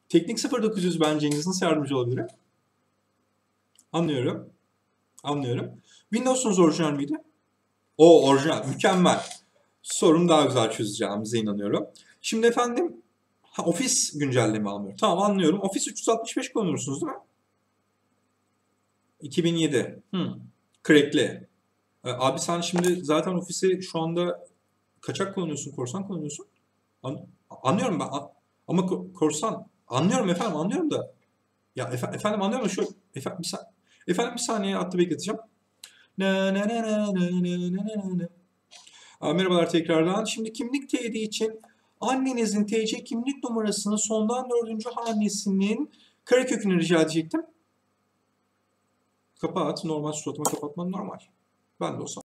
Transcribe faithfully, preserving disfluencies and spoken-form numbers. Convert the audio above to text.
Teknik sıfır dokuz yüz ben Cengiz, nasıl yardımcı olabilirim? Anlıyorum. Anlıyorum. Windows'unuz orijinal miydi? O orijinal. Mükemmel. Sorunu daha güzel çözeceğimize inanıyorum. Şimdi efendim, ha, Office güncelleme almıyor. Tamam, anlıyorum. Office üç yüz altmış beş kullanıyorsunuz değil mi? iki bin yedi. Hmm. Crackli. Ee, abi sen şimdi zaten Office'i şu anda kaçak kullanıyorsun, korsan kullanıyorsun. An- anlıyorum ben. An- ama ko- korsan. Anlıyorum efendim, anlıyorum da. Ya efe- efendim anlıyorum da şu efendim bir, sa- efendim bir saniye attı bekleteceğim. Na, na, na, na, na, na, na, na, na. Aa, merhabalar tekrardan. Şimdi kimlik teyidi için annenizin T C kimlik numarasının sondan dördüncü hanesinin karekökünü rica edecektim. Kapat. Normal suratıma kapatman normal. Ben de olsam